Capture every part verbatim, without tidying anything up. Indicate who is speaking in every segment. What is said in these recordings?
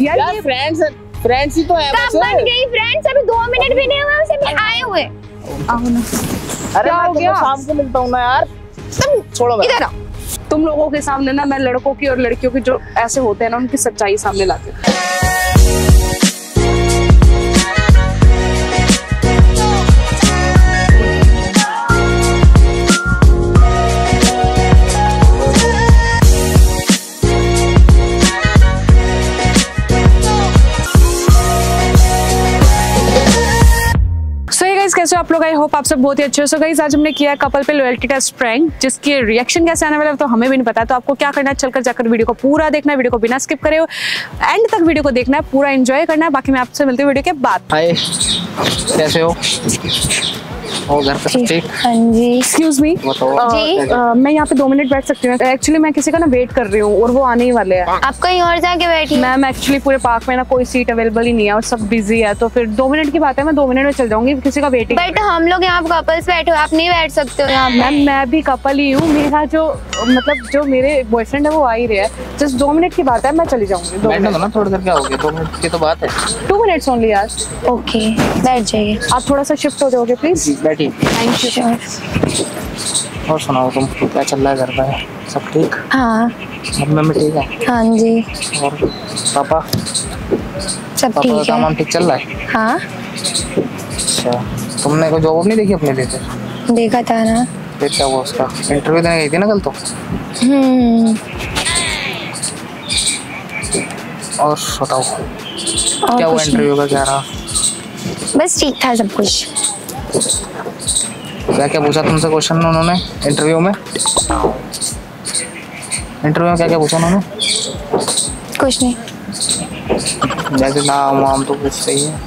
Speaker 1: यार,
Speaker 2: यार friends friends ही तो है।
Speaker 1: कब बन गई फ्रेंड्स? अभी दो मिनट भी नहीं हुए उसे भी आए हुए। आओ ना।
Speaker 2: अरे मैं तुम्हें शाम को मिलता हूँ ना यार।
Speaker 1: तुम
Speaker 2: छोड़ो
Speaker 1: इधर आओ।
Speaker 3: तुम लोगों के सामने ना मैं लड़कों की और लड़कियों की जो ऐसे होते हैं ना उनकी सच्चाई सामने लाती हूँ। कैसे आप लोग? आई होप आप सब बहुत ही अच्छे हो। सो गाइस आज हमने किया है कपल पे लॉयल्टी टेस्ट प्रैंक, जिसके रिएक्शन कैसे आने वाला है तो हमें भी नहीं पता। तो आपको क्या करना है, चलकर जाकर वीडियो को पूरा देखना है, वीडियो को बिना स्किप करे एंड तक वीडियो को देखना है, पूरा एंजॉय करना है। बाकी मैं आपसे मिलती हूँ वीडियो के बाद।
Speaker 2: हाय, कैसे हो? ओ घर पे सब ठीक?
Speaker 1: हाँ जी।
Speaker 3: एक्सक्यूज मी जी, uh, मैं यहाँ पे दो मिनट बैठ सकती हूँ? एक्चुअली मैं किसी का ना वेट कर रही हूँ और वो आने ही वाले हैं।
Speaker 1: आप कहीं और जाके बैठिए।
Speaker 3: मैम एक्चुअली पूरे पार्क में ना कोई सीट अवेलेबल ही नहीं है और सब बिजी है, तो फिर दो मिनट की बात है, मैं दो मिनट में चल जाऊंगी, किसी का वेटिंग।
Speaker 1: बट हम लोग यहाँ कपल्स बैठे हो, आप नहीं बैठ सकते हो यहाँ।
Speaker 3: मैम मैं भी कपल ही हूँ, मेरा जो मतलब जो मेरे बॉयफ्रेंड है वो आ ही रहा है। जस्ट दो मिनट की बात है, मैं चली जाऊंगी। दो मिनट
Speaker 2: ना थोड़ी देर क्या हो गया, दो मिनट की तो बात है।
Speaker 3: टू मिनट्स ओनली यार।
Speaker 1: ओके बैठ जाइए।
Speaker 3: आप थोड़ा सा शिफ्ट हो जाओगे प्लीज?
Speaker 2: बैठिए।
Speaker 3: Thank you.
Speaker 2: और सुनाओ तुम, क्या चल रहा है घर पे? सब ठीक?
Speaker 1: हाँ।
Speaker 2: मम्मी में ठीक है?
Speaker 1: हाँ जी।
Speaker 2: और पापा?
Speaker 1: सब ठीक है।
Speaker 2: काम ठीक चल रहा है?
Speaker 1: हाँ।
Speaker 2: अच्छा, तुमने कोई जॉब नहीं देखी अपने लिए?
Speaker 1: देखा था ना।
Speaker 2: फिर क्या हुआ उसका? इंटरव्यू देने गई थी ना कल तो?
Speaker 1: हम्म।
Speaker 2: और बताओ क्या हुआ इंटरव्यू का, क्या रहा?
Speaker 1: बस ठीक था सब कुछ।
Speaker 2: क्या क्या पूछा तुमसे क्वेश्चन उन्होंने इंटरव्यू में? इंटरव्यू में क्या क्या पूछा उन्होंने?
Speaker 1: कुछ नहीं।
Speaker 2: जैसे नाम वाम तो कुछ सही है।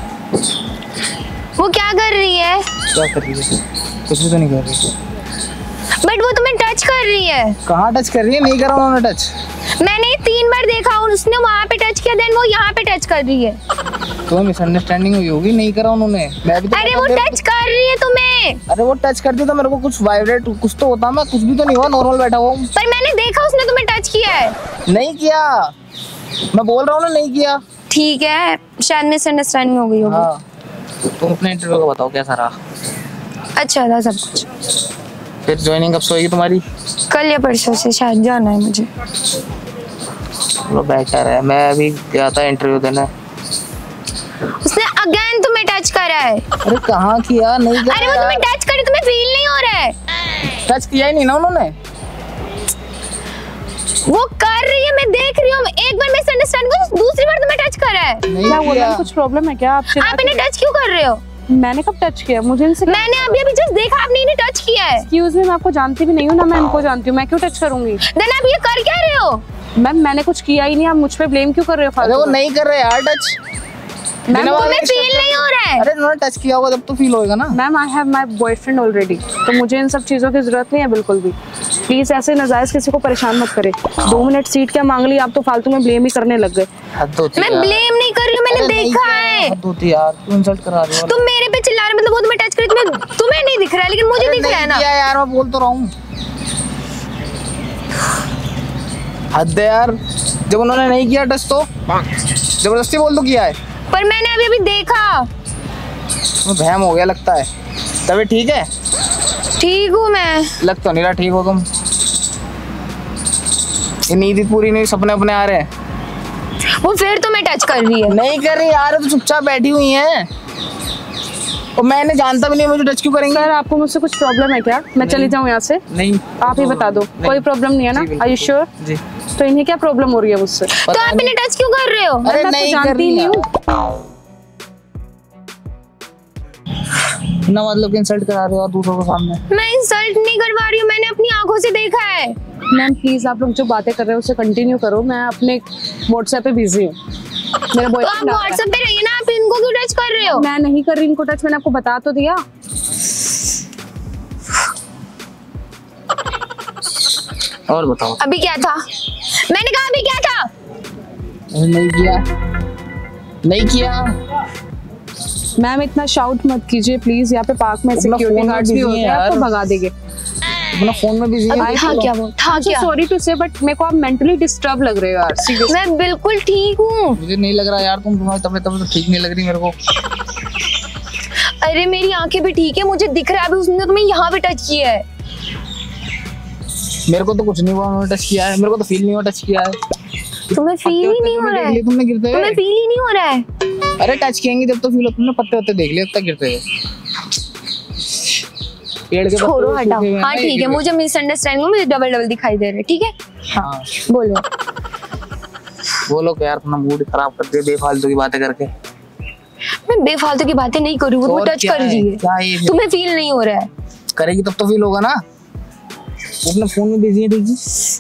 Speaker 1: वो क्या कर रही है?
Speaker 2: क्या कर रही है? कुछ भी तो नहीं कर रही।
Speaker 1: बट वो तुम्हें टच कर रही है।
Speaker 2: कहाँ टच कर रही है? नहीं करा उन्होंने टच।
Speaker 1: मैंने तीन बार देखा, उसने वहाँ पे टच किया, देन वो यहाँ पे टच कर रही है।
Speaker 2: तो मिसअंडरस्टैंडिंग हुई होगी, नहीं करा उन्होंने। मैं भी तो
Speaker 1: अरे वो टच कर रही है तुम्हें।
Speaker 2: अरे वो टच करती तो मेरे को कुछ वाइब्रेट कुछ तो होता, मैं कुछ भी तो नहीं हुआ, नॉर्मल बैठा हुआ हूँ।
Speaker 1: पर मैंने देखा उसने तुम्हें टच किया है।
Speaker 2: नहीं किया, मैं बोल रहा हूँ ना नहीं किया।
Speaker 1: ठीक है, शायद मिसअंडरस्टैंडिंग हो गई होगी।
Speaker 2: हाँ, तुम अपने इंटरव्यू का बताओ कैसा रहा?
Speaker 1: अच्छा था सब कुछ।
Speaker 2: फिर ज्वाइनिंग कब से होगी तुम्हारी?
Speaker 1: कल या परसों से शायद जाना है मुझे।
Speaker 2: चलो बेटर है, मैं अभी गया था इंटरव्यू देने।
Speaker 1: उसने अगेन तुम्हें टच करा है।
Speaker 2: अरे कहाँ किया? नहीं किया।
Speaker 1: अरे वो तुम्हें टच करे, तुम्हें फील नहीं हो रहा है?
Speaker 2: टच किया ही नहीं ना उन्होंने।
Speaker 1: वो कर रही है, मैं देख रही हूँ। एक बार मिसअंडरस्टैंड को, दूसरी बार तुम्हें टच करा है।
Speaker 3: क्या हुआ? कुछ प्रॉब्लम है क्या आपसे?
Speaker 1: आप इन्हें टच क्यों कर रहे हो?
Speaker 3: मैंने कब टच किया? मुझे इनसे
Speaker 1: मैंने अभी अभी जस्ट देखा आपने इन्हें टच किया है।
Speaker 3: एक्सक्यूज मी, मैं आपको जानती भी नहीं हूँ ना मैं इनको जानती हूँ, मैं क्यों टच करूंगी?
Speaker 1: देन आप ये कर क्या रहे हो?
Speaker 3: मैम मैंने कुछ किया ही नहीं, आप मुझ पे ब्लेम क्यों कर रहे हो?
Speaker 2: अरे वो नहीं कर रहे यार टच।
Speaker 1: मैम तुम्हें फील नहीं हो रहा है?
Speaker 2: अरे उन्होंने टच किया होगा जब तो फील होएगा ना।
Speaker 3: Ma'am I have my boyfriend already, तो मुझे इन सब चीजों की जरूरत नहीं है बिल्कुल भी। प्लीज ऐसे नाजायज किसी को परेशान मत करे। दो मिनट सीट क्या मांग ली आप, तो फालतू में ब्लेम ही करने लग गए।
Speaker 1: मैं ब्लेम नहीं कर रही हूँ, मैंने देखा है।
Speaker 2: हद होती यार, क्यों इंसल्ट करा रही हो?
Speaker 1: तुम मेरे पे चिल्ला रहे, मतलब वो तुम्हें टच करे, तुम्हें तुम्हें नहीं दिख रहा है लेकिन मुझे दिख रहा है ना।
Speaker 2: यार मैं बोल तो रहा हूँ। हद है यार, जब उन्होंने नहीं किया टच तो जबरदस्ती बोल तो किया है।
Speaker 1: पर मैंने अभी अभी देखा।
Speaker 2: बहम हो गया लगता है। तभी ठीक है?
Speaker 1: ठीक हूँ मैं।
Speaker 2: लग तो नहीं रहा ठीक हो तुम। ये नींद पूरी नहीं, सपने अपने आ रहे हैं।
Speaker 1: वो फिर तुम्हें टच कर रही है।
Speaker 2: नहीं कर रही यार, तो चुपचाप बैठी हुई है और मैंने जानता भी नहीं मुझे टच क्यों करेंगे।
Speaker 3: सर आपको मुझसे कुछ प्रॉब्लम है क्या? मैं चली जाऊँ यहाँ से?
Speaker 2: नहीं,
Speaker 3: आप ही बता दो। कोई प्रॉब्लम नहीं है ना? Are you sure? जी। तो इन्हें क्या प्रॉब्लम हो रही है मुझसे?
Speaker 1: तो आप इन्हें टच क्यों कर रहे हो?
Speaker 2: अरे नहीं कर रही
Speaker 3: नहीं हूँ
Speaker 2: ना, मतलब इंसल्ट करा रहे हो दूसरों के सामने।
Speaker 1: मैं इंसल्ट नहीं करवा रही हूँ, मैंने अपनी आंखों से देखा है।
Speaker 3: मैम प्लीज आप लोग जो बातें कर रहे हो उसे कंटिन्यू करो, मैं अपने व्हाट्सएप पे बिजी हूँ। मेरा
Speaker 1: तो आप व्हाट्सएप पे रहिए ना, आप इनको क्यों टच कर रहे हो?
Speaker 3: मैं नहीं कर रही इनको टच, मैंने आपको बता तो दिया।
Speaker 2: और बताओ
Speaker 1: अभी क्या था? मैंने कहा अभी क्या था?
Speaker 2: नहीं किया, नहीं किया।
Speaker 3: मैम इतना शाउट मत कीजिए प्लीज, यहाँ पे पार्क में सिक्योरिटी गार्ड्स भी होते हैं, आपको भगा देंगे।
Speaker 2: अपना फोन में बिजी है।
Speaker 1: अभी था क्या वो था क्या?
Speaker 3: सॉरी टू से बट मेरे को आप मेंटली डिस्टर्ब लग रहे हो यार सीरियसली।
Speaker 1: मैं बिल्कुल ठीक हूँ।
Speaker 2: मुझे नहीं लग रहा यार, तुम तुम्हारी तबीयत तबीयत तो ठीक नहीं लग रही मेरे को।
Speaker 1: अरे मेरी आंखें भी ठीक है, मुझे दिख रहा है अभी उसने तुम्हें यहाँ पे टच किया है।
Speaker 2: मेरे को तो कुछ नहीं हुआ, उन्होंने टच किया है, मेरे को तो फील नहीं हुआ टच किया है।
Speaker 1: तुम्हें फील ही नहीं हो रहा है?
Speaker 2: तुमने गिरते
Speaker 1: तुम्हें
Speaker 2: हुए?
Speaker 1: फील ही नहीं हो रहा है?
Speaker 2: अरे टच किएंगे जब तो फील होता है ना, पत्ते वत्ते देख लिए अब तक गिरते हुए। पेड़ के
Speaker 1: छोड़ो
Speaker 2: पत्ते
Speaker 1: हटाओ।
Speaker 2: सूखे हुए हैं
Speaker 1: हाँ
Speaker 2: ना,
Speaker 1: ठीक है,
Speaker 2: एक
Speaker 1: मुझे मिसअंडरस्टैंडिंग मुझे डबल डबल दिखाई दे रहा है, ठीक है?
Speaker 2: हाँ
Speaker 1: बोलो।
Speaker 2: बोलो कि यार अपना मूड खराब कर दिया बेफालतू की बातें करके।
Speaker 1: मैं बेफालतू की बातें नहीं कर रही हूँ, वो
Speaker 2: और
Speaker 1: टच
Speaker 2: क्या
Speaker 1: कर
Speaker 2: है?
Speaker 1: रही है।
Speaker 2: क्या है ये?
Speaker 1: तुम्हें फील नहीं हो रहा है?
Speaker 2: करेगी तब तो फील होगा ना। वो अपने फोन में बिजी है देखी।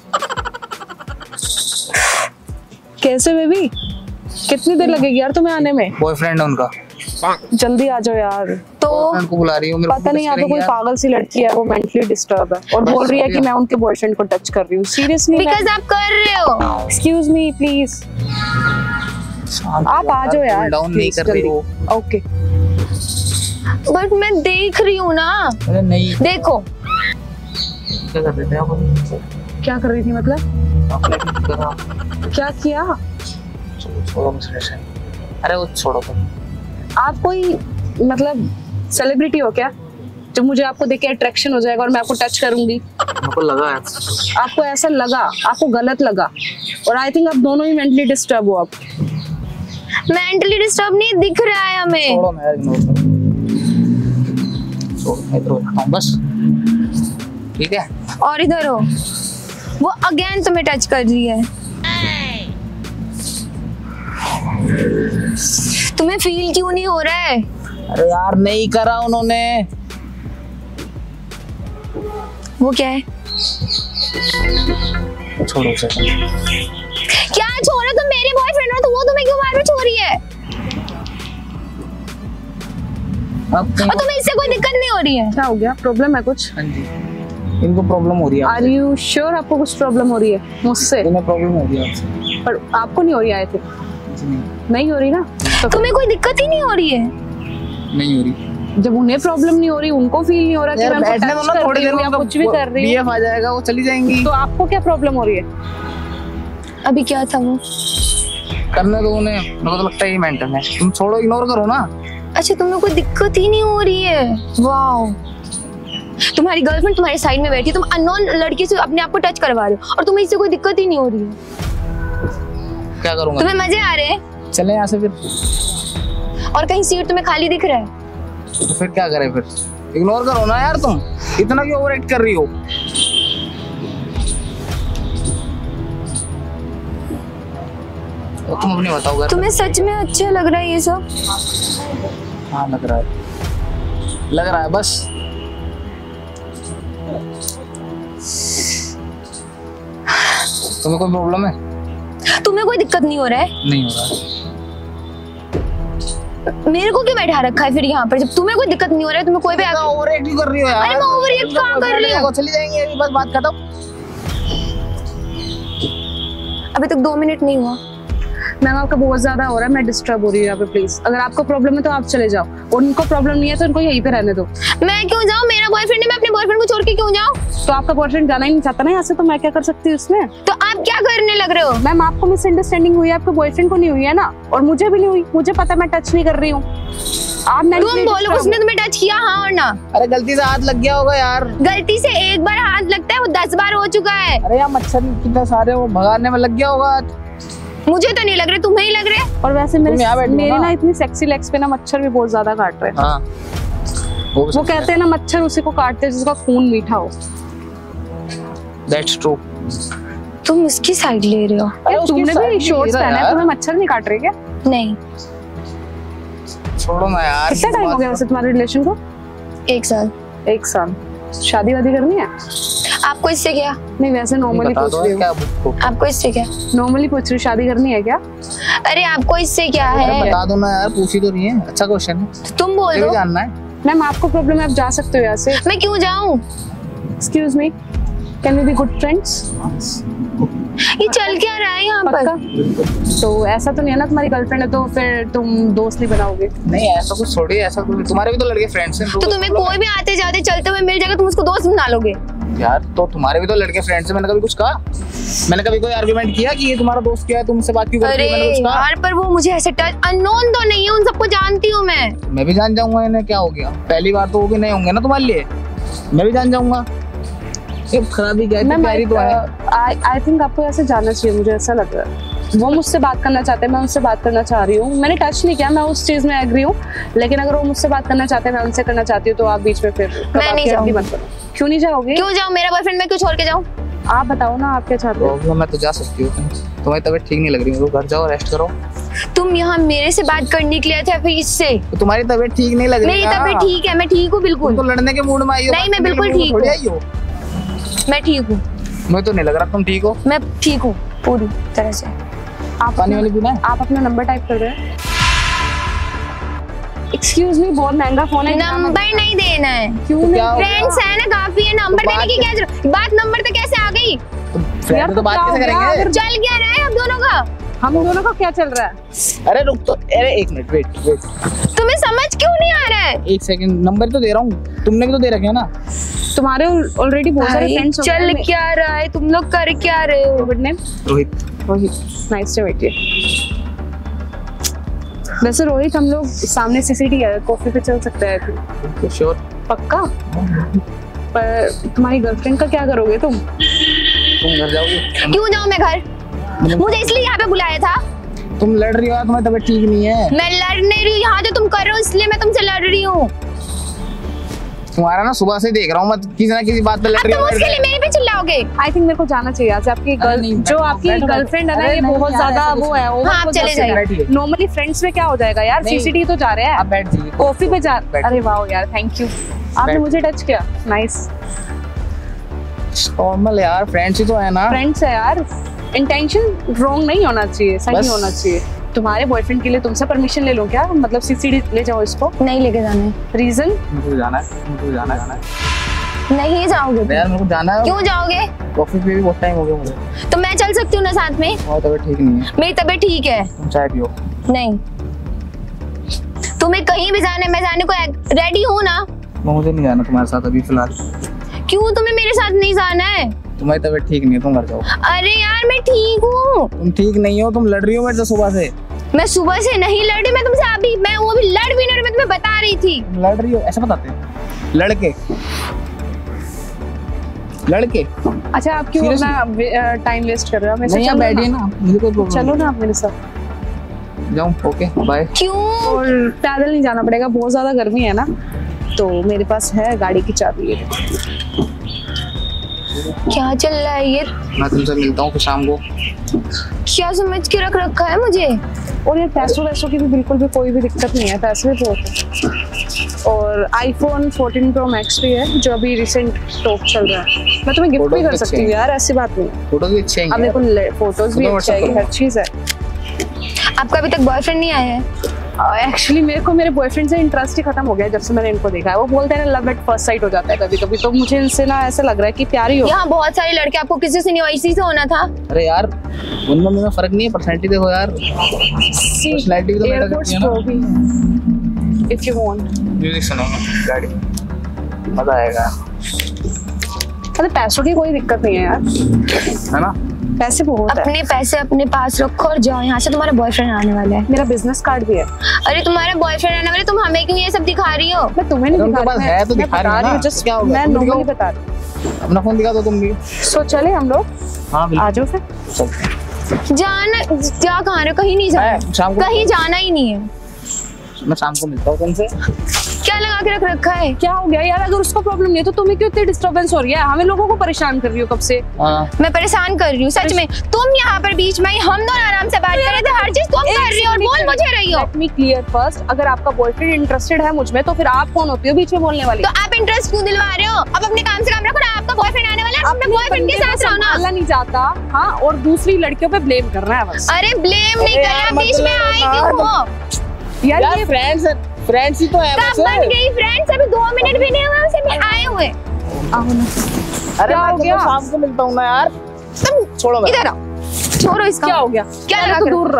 Speaker 3: कैसे बेबी? कितनी देर लगेगी यार तुम्हें आने में?
Speaker 2: बॉयफ्रेंड है उनका।
Speaker 3: जल्दी आ जाओ यार।
Speaker 1: तो
Speaker 2: बॉयफ्रेंड को बुला रही हूँ, मेरे को
Speaker 3: पता नहीं यहाँ
Speaker 2: touch
Speaker 3: पे कोई
Speaker 2: करेंगी
Speaker 3: पागल सी लड़की है, वो मेंटली डिस्टर्ब है और बोल रही है कि मैं उनके बॉयफ्रेंड को टच कर रही हूँ। सीरियसली
Speaker 1: बिकॉज़ आप कर रहे हो।
Speaker 3: एक्सक्यूज मी प्लीज,
Speaker 2: यार।
Speaker 3: आप आ जाओ यार।
Speaker 2: डाउन नहीं कर रही हो।
Speaker 3: ओके
Speaker 1: बट मैं देख रही हूँ ना।
Speaker 2: अरे नहीं,
Speaker 1: देखो
Speaker 2: क्या कर रहे थे आप?
Speaker 3: क्या कर रही थी मतलब?
Speaker 2: आपने कुछ करा?
Speaker 3: क्या किया?
Speaker 2: छोड़ो छोड़ो मुझे। अरे वो छोड़ो तुम।
Speaker 3: आप कोई मतलब सेलिब्रिटी हो क्या जो मुझे आपको देख के अट्रैक्शन हो जाएगा और मैं आपको टच करूंगी?
Speaker 2: मेरे को लगा है।
Speaker 3: आपको ऐसा लगा, आपको गलत लगा और आई थिंक आप दोनों ही मेंटली डिस्टर्ब हो। आप
Speaker 1: मेंटली डिस्टर्ब नहीं दिख रहा है हमें।
Speaker 2: छोड़ो मैं इग्नोर करो। छोड़ो मैं इधर बैठा हूँ बस, ठीक है?
Speaker 1: और इधर हो, वो अगेन तुम्हें टच कर रही है। तुम्हें फील क्यों नहीं हो रहा है?
Speaker 2: अरे यार नहीं करा उन्होंने।
Speaker 1: वो क्या है?
Speaker 2: छोड़ो उसे।
Speaker 1: क्या छोड़ो? तुम मेरे बॉयफ्रेंड हो तो वो तुम्हें क्यों बार बार छो रही है?
Speaker 2: अब
Speaker 1: और तुम्हें इससे कोई दिक्कत नहीं हो रही है?
Speaker 3: क्या हो गया? प्रॉब्लम है कुछ?
Speaker 2: हाँ जी, इनको प्रॉब्लम हो रही है।
Speaker 3: आर यू श्योर आपको कुछ प्रॉब्लम हो रही है मुझसे?
Speaker 2: इन्हें प्रॉब्लम हो रही है आपसे।
Speaker 3: पर आपको नहीं हो रही? आए थे
Speaker 2: नहीं,
Speaker 3: नहीं हो रही ना तो
Speaker 1: तुम्हें कोई दिक्कत ही नहीं हो रही है?
Speaker 2: नहीं हो रही।
Speaker 3: जब उन्हें प्रॉब्लम नहीं हो रही, उनको फील नहीं हो रहा कि
Speaker 2: यार
Speaker 3: मैं उनको
Speaker 2: बैठने दो
Speaker 3: touch
Speaker 2: ना
Speaker 3: कर
Speaker 2: थोड़ी
Speaker 3: रही
Speaker 2: देर
Speaker 3: हूँ
Speaker 2: में,
Speaker 3: या कुछ भी कर रही हूँ,
Speaker 2: बीएफ आ जाएगा, वो चली जाएंगी।
Speaker 3: तो आपको क्या प्रॉब्लम हो रही है?
Speaker 1: अभी क्या था वो?
Speaker 2: करने दो उन्हें, मेरे को तो लगता है ये मेंटल है। तुम छोड़ो, इग्नोर करो ना।
Speaker 1: अच्छा तुम्हें कोई दिक्कत ही नहीं हो रही है? वाओ, तुम्हारी गर्लफ्रेंड तुम्हारे साइड में बैठी है, तुम अननोन लड़की से अपने आप को टच करवा रहे हो और तुम्हें इससे कोई दिक्कत ही नहीं हो रही है।
Speaker 2: क्या करूंगा?
Speaker 1: तुम्हें मजे आ रहे हैं?
Speaker 2: चले यहाँ से फिर।
Speaker 1: और कहीं सीट तुम्हें खाली दिख रहा है?
Speaker 2: तो फिर क्या करें? फिर इग्नोर करो ना यार, तुम इतना क्यों ओवर एक्ट कर रही हो? तो तुम अपनी बताओ घर।
Speaker 1: तुम्हें सच में अच्छा लग रहा है ये सब?
Speaker 2: हाँ लग रहा है, लग रहा है बस। तुम्हें कोई प्रॉब्लम है?
Speaker 1: तुम्हें कोई दिक्कत नहीं हो रहा है?
Speaker 2: नहीं हो रहा है।
Speaker 1: मेरे को क्यों बैठा रखा है फिर यहाँ पर? जब तुम्हें कोई दिक्कत नहीं हो रहा है, तुम्हें कोई भी
Speaker 2: क्या ओवर एक्ट कर रही हो यार?
Speaker 1: अरे मैं ओवर एक्ट कहाँ कर रही हूँ?
Speaker 2: चली जाएंगी अभी, बस बात खत्म।
Speaker 1: अभी तक दो मिनट नहीं हुआ।
Speaker 3: मैम आपका बहुत ज्यादा हो रहा है, मैं डिस्टर्ब हो रही हूँ यहाँ पे। प्लीज अगर आपको प्रॉब्लम है तो आप चले जाओ, उनको प्रॉब्लम नहीं है तो उनको यहीं पे रहने दो।
Speaker 1: मैं क्यों जाऊँ? मेरा बॉयफ्रेंड है, मैं अपने बॉयफ्रेंड को छोड़ के क्यों जाऊँ?
Speaker 3: तो आपका बॉयफ्रेंड जाना ही नहीं चाहता ना यहाँ से, तो मैं क्या कर सकती हूँ इसमें?
Speaker 1: तो आप क्या करने लग रहे हो?
Speaker 3: मैम आपको मिसअंडरस्टैंडिंग हुई है, आपके बॉयफ्रेंड को नहीं हुई है ना, और मुझे भी नहीं हुई। मुझे पता मैं टच नहीं कर रही हूँ। आप
Speaker 1: तुम बोलो उसने तुम्हें टच किया, हाँ और ना?
Speaker 2: अरे गलती से हाथ लग गया होगा यार।
Speaker 1: गलती से एक बार हाथ लगता है, वो दस बार हो चुका है।
Speaker 2: अरे यार मच्छर कितने सारे, वो भगाने में लग गया होगा हाथ।
Speaker 1: मुझे तो नहीं लग रहा, तुम्हें ही लग रहा है।
Speaker 3: और वैसे
Speaker 2: तुम
Speaker 3: मेरे
Speaker 2: यहाँ बैठी हो
Speaker 3: मेरे
Speaker 2: ना?
Speaker 3: ना इतनी सेक्सी लेग्स पे ना मच्छर भी बहुत ज्यादा काट रहे हैं।
Speaker 2: हाँ वो,
Speaker 3: वो कहते हैं ना मच्छर उसी को काटते हैं जिसका खून मीठा हो।
Speaker 2: That's true.
Speaker 1: तुम इसकी साइड ले रहे हो?
Speaker 2: अरे उसकी
Speaker 3: तुमने
Speaker 2: side
Speaker 3: भी
Speaker 2: भी
Speaker 3: शॉर्ट्स
Speaker 2: ले रहा
Speaker 3: पहने हैं,
Speaker 2: यार।
Speaker 3: तुम्हें मच्छर नहीं काट रहे क्या?
Speaker 1: नहीं।
Speaker 2: छोड़ो ना यार।
Speaker 3: कितना टाइम हो गया वैसे तुम्हारे रिलेशन को?
Speaker 1: एक साल।
Speaker 3: एक साल। शादी वादी करनी है?
Speaker 1: आपको इससे क्या?
Speaker 3: नहीं वैसे नॉर्मली
Speaker 2: बता
Speaker 3: पूछ
Speaker 2: दो
Speaker 3: रही हूँ।
Speaker 2: क्या बुक।
Speaker 1: आपको इससे क्या?
Speaker 3: नॉर्मली पूछ रही हूँ, शादी करनी है क्या?
Speaker 1: अरे आपको इससे क्या
Speaker 2: अरे
Speaker 1: है?
Speaker 2: बता दो ना यार, पूछ ही तो रही है। अच्छा क्वेश्चन है,
Speaker 1: तुम बोल
Speaker 2: मुझे भी
Speaker 1: दो।
Speaker 2: जानना है।
Speaker 3: मैम आपको प्रॉब्लम है, आप जा सकते हो यहाँ से।
Speaker 1: मैं क्यों जाऊँ?
Speaker 3: Excuse me, can we be good friends?
Speaker 1: ये चल क्या रहा है यहाँ
Speaker 3: पक्का?
Speaker 1: पर?
Speaker 3: तो ऐसा तो नहीं है ना तुम्हारी गर्लफ्रेंड है तो फिर तुम दोस्त नहीं बनाओगे?
Speaker 2: नहीं ऐसा कुछ छोड़िए, ऐसा कुछ। तुम्हारे भी तो लड़के फ्रेंड्स हैं।
Speaker 1: तो तुम्हें कोई भी आते जाते चलते हुए मिल जाएगा, तुम उसको दोस्त बना लोगे?
Speaker 2: यार तो तुम्हारे भी तो लड़के फ्रेंड्स हैं, मैंने कभी कुछ कहा? मैंने कभी कोई आर्गुमेंट किया कि ये तुम्हारा दोस्त क्या है, तुमसे बात क्यों करती
Speaker 1: अरे
Speaker 2: है? मैंने कुछ कहा?
Speaker 1: यार पर वो मुझे ऐसे टच अननोन तो नहीं है, उन सबको जानती हूँ मैं।
Speaker 2: मैं भी जान जाऊंगा, इन्हें क्या हो गया? पहली बार तो वो भी नहीं होंगे ना तुम्हारे लिए, मैं भी जान जाऊंगा। ये खराबी क्या है?
Speaker 3: मैं
Speaker 2: प्यारी तो है।
Speaker 3: आई आई थिंक आपको ऐसे जाना चाहिए, मुझे ऐसा लग रहा है। वो मुझसे बात करना चाहते हैं, मैं उनसे बात करना चाह रही हूँ। मैंने टच नहीं किया, मैं उस चीज में एग्री हूँ, लेकिन अगर वो मुझसे बात करना चाहते हैं, मैं उनसे करना चाहती हूँ, तो आप बीच में फिर
Speaker 1: मैं नहीं जाऊंगी।
Speaker 3: मत करो। क्यों नहीं जाओगे?
Speaker 1: क्यों जाऊँ? मेरा बॉयफ्रेंड मैं क्यों छोड़ के जाऊँ?
Speaker 3: आप बताओ ना, आप क्या चाहते हो?
Speaker 2: तो मैं तो जा सकती हूँ, तुम्हारी तबीयत ठीक नहीं लग रही है तो घर जाओ, रेस्ट करो।
Speaker 1: तुम यहाँ मेरे से बात करने के लिए आए थे फिर इससे?
Speaker 2: तो तुम्हारी तबीयत ठीक नहीं लग रही?
Speaker 1: मेरी तबीयत ठीक है, मैं ठीक हूँ बिल्कुल।
Speaker 2: तुम तो लड़ने के मूड में आई हो।
Speaker 1: नहीं, मैं बिल्कुल ठीक हूँ। मैं ठीक हूँ।
Speaker 2: मैं तो नहीं लग रहा तुम ठीक हो।
Speaker 1: मैं ठीक हूँ पूरी तरह से।
Speaker 3: आप
Speaker 2: पानी वाली पीना है?
Speaker 3: आप अपना नंबर टाइप कर रहे हैं? एक्सक्यूज मी, बहुत महंगा फोन है।
Speaker 1: नंबर नहीं देना है।
Speaker 3: क्यों
Speaker 2: तो क्या
Speaker 3: नहीं?
Speaker 1: फ्रेंड्स है ना, काफी है। नंबर देने की क्या जरूरत? बात नंबर तक कैसे आ गई?
Speaker 2: फ्रेंड तो बात कैसे करेंगे?
Speaker 1: चल क्या रहा है हम दोनों का?
Speaker 3: हम दोनों का क्या चल रहा है?
Speaker 2: अरे रुक तो, अरे एक मिनट, वेट वेट,
Speaker 1: तुम्हें समझ क्यों नहीं आ रहा है?
Speaker 2: एक सेकंड, नंबर तो दे रहा हूँ, तुमने भी तो दे रखे है ना।
Speaker 3: तुम्हारे ऑलरेडी बहुत सारे फ्रेंड्स
Speaker 1: चल क्या रहा है? तुम लोग कर क्या रहे हो?
Speaker 3: Good name
Speaker 2: Rohit.
Speaker 3: Rohit, nice to meet you. वैसे रोहित, हम लोग सामने सीसीटी है, कॉफी पे चल सकते हैं?
Speaker 2: श्योर?
Speaker 3: पक्का? पर तुम्हारी गर्लफ्रेंड का क्या करोगे तुम?
Speaker 2: तुम घर जाओगे?
Speaker 1: क्यों जाऊँ मैं घर? मुझे इसलिए यहाँ पे बुलाया था?
Speaker 2: तुम लड़ रही हो, तुम्हारी तबीयत ठीक नहीं है।
Speaker 1: मैं लड़ नहीं रही हूँ, यहाँ जो तुम कर रहे हो इसलिए मैं तुमसे लड़ रही हूँ।
Speaker 2: तुम्हारा ना सुबह से देख रहा हूँ, मैं किसी ना किसी बात पे लड़ रही
Speaker 1: हूँ। तुम उसके लिए मेरे पे चिल्लाओगे?
Speaker 3: आई थिंक मेरे को जाना चाहिए आज। आपकी गर्ल जो आपकी गर्लफ्रेंड है ना, ये बहुत ज्यादा वो है।
Speaker 1: हाँ, आप चले जाइए।
Speaker 3: नॉर्मली फ्रेंड्स में क्या हो जाएगा यार, सीसीटीवी तो जा रहे हैं।
Speaker 2: आप बैठ जाइए,
Speaker 3: कॉफी पे जा। अरे वाह यार, थैंक यू, आपने मुझे टच किया, नाइस।
Speaker 2: नॉर्मल यार, फ्रेंड्स ही तो है ना।
Speaker 3: फ्रेंड्स है यार, इंटेंशन रॉन्ग नहीं होना चाहिए, सही होना चाहिए। तुम्हारे बॉयफ्रेंड के लिए तुमसे परमिशन ले लो क्या? मतलब सीसीटीवी ले जाओ इसको?
Speaker 1: नहीं लेके जाना है।
Speaker 3: रीजन?
Speaker 2: मुझे जाना है, मुझे जाना है।
Speaker 1: नहीं जाओगे
Speaker 2: यार, मेरे को जाना है।
Speaker 1: क्यों जाओगे?
Speaker 2: कॉफी पे भी बहुत टाइम हो गया मुझे।
Speaker 1: तो मैं चल सकती हूँ ना साथ में?
Speaker 2: और तबीयत ठीक नहीं है।
Speaker 1: मेरी तबीयत ठीक है।
Speaker 2: तुम चाय पियो।
Speaker 1: नहीं, तुम्हें कहीं भी जाना है, मैं जाने को रेडी हूँ ना।
Speaker 2: मुझे नहीं जाना तुम्हारे साथ अभी फिलहाल।
Speaker 1: क्यों तुम्हें मेरे साथ नहीं जाना है?
Speaker 2: तुम्हारी तबीयत ठीक नहीं है, तुम घर जाओ।
Speaker 1: अरे यार मैं ठीक हूँ।
Speaker 2: तुम ठीक नहीं हो, तुम लड़ रही हो मेरे से सुबह से।
Speaker 1: मैं सुबह से नहीं लड़ी, मैं तुमसे अभी, मैं वो भी लड़ भी नहीं रही, मैं तुम्हें बता रही थी।
Speaker 2: तुम लड़ रही हो ऐसा बताते हैं लड़के? लड़के?
Speaker 3: अच्छा, आप क्यों अपना टाइम वेस्ट कर रहे हो? मेरे साथ
Speaker 2: बैठिए ना, मुझे कोई प्रॉब्लम।
Speaker 3: चलो ना आप मेरे साथ।
Speaker 2: जाऊं? Okay bye.
Speaker 1: क्यों?
Speaker 3: और पैदल नहीं जाना पड़ेगा, बहुत ज्यादा गर्मी है ना, तो मेरे पास है गाड़ी की चाबी है।
Speaker 1: क्या चल रहा है ये?
Speaker 2: मैं तुमसे मिलता हूँ फिर शाम को।
Speaker 1: क्या समझ के रख रखा है मुझे?
Speaker 3: और ये पैसों वैसों की भी बिल्कुल भी कोई भी दिक्कत नहीं है, पैसे भी बहुत है। और आईफोन फोर्टीन प्रो मैक्स भी है, जो अभी रिसेंट टॉप चल रहा है। मैं तुम्हें गिफ्ट भी कर सकती हूँ यार, ऐसी बात नहीं।
Speaker 2: फोटोज भी अच्छे हैं।
Speaker 3: अब देखो, फोटोज भी अच्छे हैं, हर चीज है।
Speaker 1: आपका अभी तक बॉयफ्रेंड नहीं आया है?
Speaker 3: एक्चुअली मेरे को मेरे बॉयफ्रेंड से इंटरेस्ट ही खत्म हो गया जब से मैंने इनको देखा है। वो बोलते हैं ना, लव एट फर्स्ट साइट हो जाता है कभी कभी, तो मुझे इनसे ना ऐसा लग रहा है कि प्यार ही हो।
Speaker 1: यहाँ बहुत सारे लड़के, आपको किसी से नहीं इसी से होना था।
Speaker 2: अरे यार, उनमें में फर्क नहीं है, पर्सनैलिटी देखो यार। पर्सनैलिटी तो मैटर करती है ना।
Speaker 3: इफ यू वांट
Speaker 2: म्यूजिक सुनाऊंगा गाड़ी, मजा आएगा।
Speaker 3: अरे पैसों की कोई दिक्कत नहीं है यार,
Speaker 2: है ना?
Speaker 3: पैसे बहुत है।
Speaker 1: अपने पैसे अपने पास रखो और जाओ यहाँ से। तुम्हारा बॉयफ्रेंड आने वाला है।
Speaker 3: मेरा बिजनेस कार्ड भी है।
Speaker 1: अरे तुम्हारा बॉयफ्रेंड आने वाला है, तुम हमें क्यों ये सब दिखा रही हो?
Speaker 3: मैं तुम्हें नहीं दिखा रही,
Speaker 2: है तो दिखा रही हूं ना।
Speaker 3: जस्ट क्या हो गया, मैं नॉर्मली बता रही हूं।
Speaker 2: अपना फोन दिखा दो तुम भी।
Speaker 3: सो चले हम लोग?
Speaker 2: हाँ
Speaker 3: आ जाओ फिर।
Speaker 1: जाना क्या? कहाँ रहे? कहीं नहीं जाना,
Speaker 2: शाम को
Speaker 1: कहीं जाना ही नहीं है।
Speaker 2: मैं शाम को मिलता हूँ तुमसे।
Speaker 1: क्या लगा के रख रखा है?
Speaker 3: क्या हो गया यार? अगर उसको प्रॉब्लम नहीं है तो तुम्हें क्यों इतनी डिस्टर्बेंस हो रही है? हमें लोगों को परेशान कर रही हो कब से?
Speaker 1: मैं परेशान कर रही हूँ सच में। तुम यहाँ पर बीच में, हम दोनों आराम से बात कर रहे थे, हर चीज तुम कर रही हो और बोल मुझे रही हो।
Speaker 3: लेट मी क्लियर फर्स्ट, अगर आपका बॉयफ्रेंड इंटरेस्टेड है मुझ में तो फिर आप कौन होती हो बीच में बोलने वाली?
Speaker 1: तो आप इंटरेस्ट क्यों दिलवा रहे हो? अब अपने काम से काम रखो ना। आपका बॉयफ्रेंड आने वाला है, तुम अपने बॉयफ्रेंड के साथ रहो ना।
Speaker 3: संभालना नहीं जाता, हाँ, और दूसरी लड़कियों पे ब्लेम करना है बस।
Speaker 1: अरे ब्लेम नहीं कर, बीच में आई क्यों हो?
Speaker 3: यार ये
Speaker 2: फ्रेंड्स फ्रेंड्स ही तो है
Speaker 1: कब बन गई फ्रेंड्स? अभी दो मिनट भी नहीं हुए उसे भी आए हुए।
Speaker 3: आओ ना।
Speaker 2: अरे मैं तुमको शाम को मिलता हूँ ना यार।
Speaker 1: तुम
Speaker 2: छोड़ो
Speaker 1: इधर आओ, छोड़ो इसका।
Speaker 3: क्या हो गया?
Speaker 1: क्या
Speaker 3: लगा? तो दूर रहो।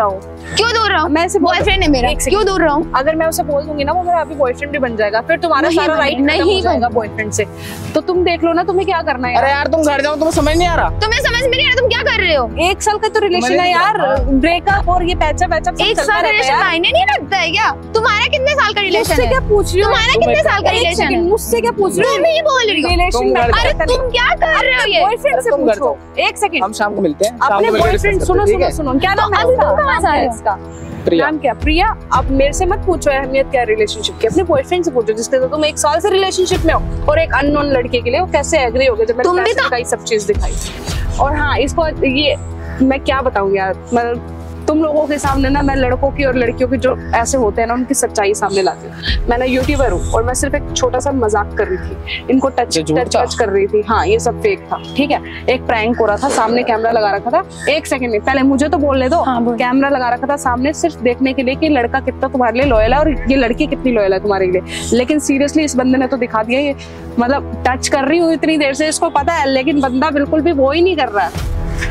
Speaker 1: क्यों दूर रहूं?
Speaker 3: मैं ऐसे
Speaker 1: बॉयफ्रेंड है मेरा, क्यों दूर रहूं?
Speaker 3: अगर मैं उसे बोल दूंगी ना वो मेरा अभी बॉयफ्रेंड भी बन जाएगा, फिर तुम्हारा सारा राइट नहीं हो जाएगा बॉयफ्रेंड से। तो तुम देख लो ना तुम्हें क्या करना है।
Speaker 2: अरे यार तुम घर जाओ, तुम्हें समझ नहीं आ रहा?
Speaker 1: तुम्हें समझ में नहीं आ रहा तुम क्या कर रहे हो?
Speaker 3: एक साल का तो रिलेशन है यार, ब्रेकअप और ये पैचा पैचा
Speaker 1: एक साल रिलेशन मायने नहीं रखता है क्या? तुम्हारा कितने साल का रिलेशन है?
Speaker 3: मुझसे क्या पूछ रही हो?
Speaker 1: तुम्हारा कितने साल का रिलेशन है?
Speaker 3: मुझसे क्या पूछ रही हो?
Speaker 1: तुम ही बोल रही हो
Speaker 3: रिलेशन।
Speaker 1: अरे तुम क्या कर रहे हो? ये
Speaker 3: बॉयफ्रेंड से पूछो। एक सेकंड,
Speaker 2: हम शाम को मिलते हैं।
Speaker 3: अपने बॉयफ्रेंड सुनो सुनो सुनो, क्या नाम है इसका?
Speaker 2: प्रिया।
Speaker 3: नाम क्या? प्रिया। अब मेरे से मत पूछो अहमियत क्या है रिलेशनशिप की, अपने बॉयफ्रेंड से पूछो जिसके साथ तुम एक साल से रिलेशनशिप में हो और एक अननोन लड़के के लिए वो कैसे एग्री हो गए जब मैंने पैसे दिखाई, सब चीज दिखाई। और हाँ, इसको ये मैं क्या बताऊं यार, मतलब तुम लोगों के सामने ना मैं लड़कों की और लड़कियों की जो ऐसे होते हैं ना उनकी सच्चाई सामने लाती हूँ। मैं ना यूट्यूबर हूँ और मैं सिर्फ एक छोटा सा मजाक कर रही थी, इनको टच टच टच कर रही थी। हाँ, ये सब फेक था, ठीक है। एक प्रैंक हो रहा था, सामने कैमरा लगा रखा था। एक सेकंड में पहले मुझे तो बोलने दो। हाँ, कैमरा लगा रखा था सामने सिर्फ देखने के लिए कि लड़का कितना तुम्हारे लिए लॉयल है और ये लड़की कितनी लॉयल है तुम्हारे लिए। लेकिन सीरियसली इस बंदे ने तो दिखा दिया, ये मतलब टच कर रही हूँ इतनी देर से, इसको पता है, लेकिन बंदा बिल्कुल भी वो ही नहीं कर रहा है।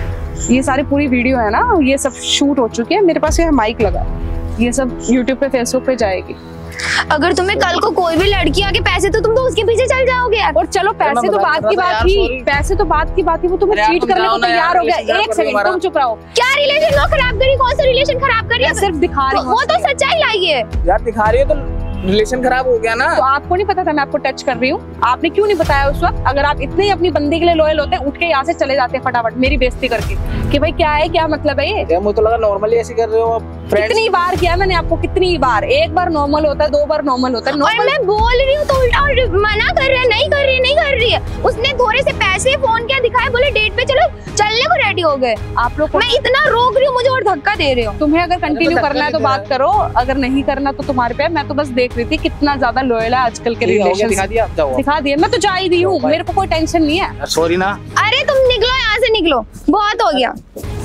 Speaker 3: ये सारी पूरी वीडियो है ना, ये सब शूट हो चुकी है, मेरे पास ये माइक लगा, ये सब यूट्यूब पे फेसबुक पे जाएगी।
Speaker 1: अगर तुम्हें कल को कोई भी लड़की आके पैसे तो तुम तो उसके पीछे चल जाओगे यार।
Speaker 3: और चलो पैसे तो बात की बात ही, पैसे तो बात की बात ही, वो तुम्हें चीट करने को तैयार हो गया। एक सेकंड तुम चुप रहो।
Speaker 1: क्या रिलेशन लो खराब करी? कौन सा रिलेशन खराब करी?
Speaker 3: मैं सिर्फ दिखा रही हूँ,
Speaker 1: वो तो सच्चाई लाई है
Speaker 2: यार। दिखा रही हो तो रिलेशन खराब हो गया ना।
Speaker 3: तो आपको नहीं पता था मैं आपको टच कर रही हूँ? आपने क्यों नहीं बताया उस वक्त? अगर आप इतने ही अपनी बंदी के लिए लॉयल होते, उठ के यहाँ से चले जाते फटाफट मेरी बेइज्जती करके कि भाई क्या है, क्या मतलब है ये?
Speaker 2: मुझे तो लगा नॉर्मली ऐसे कर रहे हो आप।
Speaker 3: कितनी बार किया मैंने आपको, कितनी बार? एक बार नॉर्मल होता है, दो बार नॉर्मल होता है।
Speaker 1: और मैं बोल रही हूँ तो उल्टा और मना कर रहा है, नहीं कर रही नहीं कर रही है। उसने थोड़े से पैसे फोन किया, दिखाए, बोले डेट पे चलो, चलने को रेडी हो गए। आप लोग मैं इतना रोक रही हूँ, मुझे और धक्का दे रहे हो।
Speaker 3: तुम्हें अगर कंटिन्यू करना है तो बात करो, अगर नहीं करना तो तुम्हारे पे। मैं तो बस देख रही थी कितना ज्यादा लॉयल है आजकल के रिलेशन।
Speaker 2: दिखा दिया,
Speaker 3: दिखा दिया, मैं तो जा ही रही हूँ, मेरे को कोई टेंशन नहीं है।
Speaker 2: सॉरी ना।
Speaker 1: अरे तुम निकलो यहाँ से, निकलो, बहुत हो गया।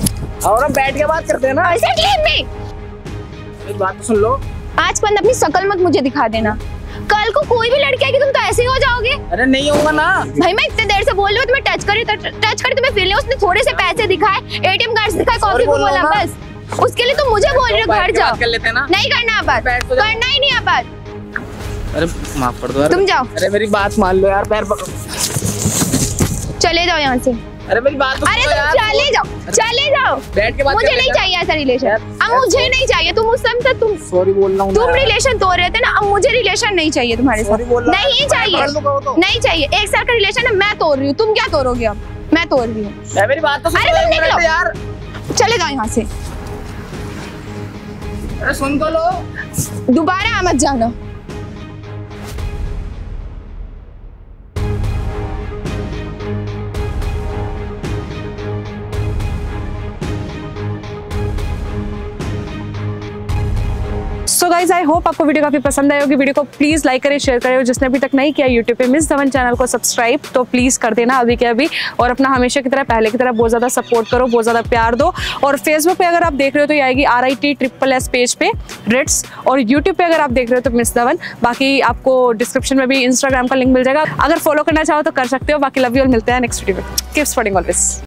Speaker 2: और हम बैठ के बात करते हैं ना। एक बात तो सुन लो,
Speaker 1: आज पन अपनी शकल मत मुझे दिखा देना। कल को कोई भी लड़की आएगी तुम तो ऐसे ही हो जाओगे।
Speaker 2: अरे नहीं होगा ना
Speaker 1: भाई, मैं इतने देर से बोल रही हूँ तुम्हें टच करी, टच करी तुम्हें फील नहीं। उसने थोड़े से पैसे दिखाए, एटीएम कार्ड दिखाए, कॉफी को बोला, बस उसके लिए तुम मुझे बोल रहे हो घर जाओ।
Speaker 2: कर लेते हैं ना।
Speaker 1: नहीं करना बात, करना ही नहीं है बात।
Speaker 2: अरे माफ कर दो यार,
Speaker 1: तुम जाओ।
Speaker 2: अरे मेरी बात मान लो यार, पैर पकड़ो,
Speaker 1: चले जाओ यहाँ से।
Speaker 2: अरे मेरी बात तो
Speaker 1: अरे तुम
Speaker 2: यार,
Speaker 1: चले जाओ, चले जाओ,
Speaker 2: बैठ के बात
Speaker 1: मुझे नहीं चाहिए ऐसा रिलेशन। अब मुझे नहीं चाहिए, तुम उस समय तक तुम
Speaker 2: सॉरी बोल रहा हूँ,
Speaker 1: तुम रिलेशन तोड़ रहे थे ना, अब मुझे रिलेशन नहीं चाहिए तुम्हारे साथ, नहीं चाहिए, नहीं चाहिए। एक साल का रिलेशन है, मैं तोड़ रही हूँ, तुम क्या तोड़ोगे? अब मैं तोड़ रही हूँ।
Speaker 2: मेरी बात तो सुन।
Speaker 1: अरे तुम निकलो
Speaker 2: यार,
Speaker 1: चले जाओ यहाँ से,
Speaker 2: अरे सुन तो लो,
Speaker 1: दोबारा मत जाना।
Speaker 3: सो गाइज, आई होप आपको वीडियो काफी पसंद आई होगी। वीडियो को प्लीज लाइक करें, शेयर करें, और जिसने अभी तक नहीं किया यूट्यूब पे मिस धवन चैनल को सब्सक्राइब तो प्लीज कर देना अभी के अभी। और अपना हमेशा की तरह, पहले की तरह बहुत ज्यादा सपोर्ट करो, बहुत ज्यादा प्यार दो। और फेसबुक पे अगर आप देख रहे हो तो ये आएगी R I T triple S page पे रिट्स, और यूट्यूब पे अगर आप देख रहे हो तो मिस धवन। बाकी आपको डिस्क्रिप्शन में भी इंस्टाग्राम का लिंक मिल जाएगा, अगर फॉलो करना चाहो तो कर सकते हो। बाकी लव यू, और मिलते हैं नेक्स्ट वीडियो में। Keep supporting always.